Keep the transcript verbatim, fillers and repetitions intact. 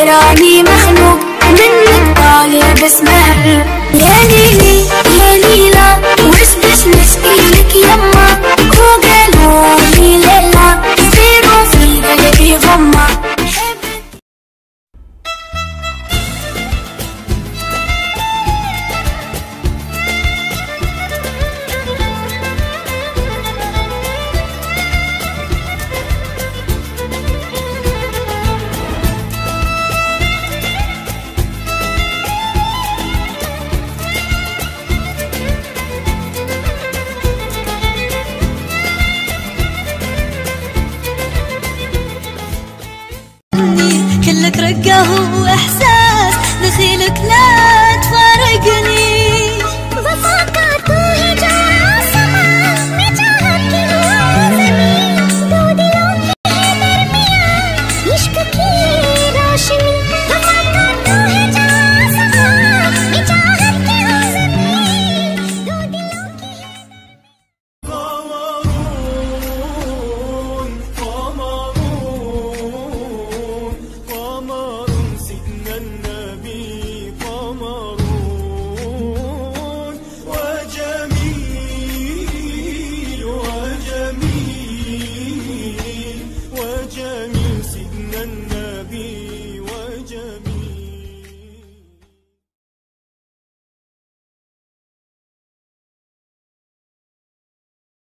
راني مخنوق منك طالع بس مهلوق. يا ليلي يا ليلى وش بش نشكيلك يما، وقالولي ليلى تصيروا في قلبي غمة. كلك رقة وإحساس، نخيلك لا تفارقني.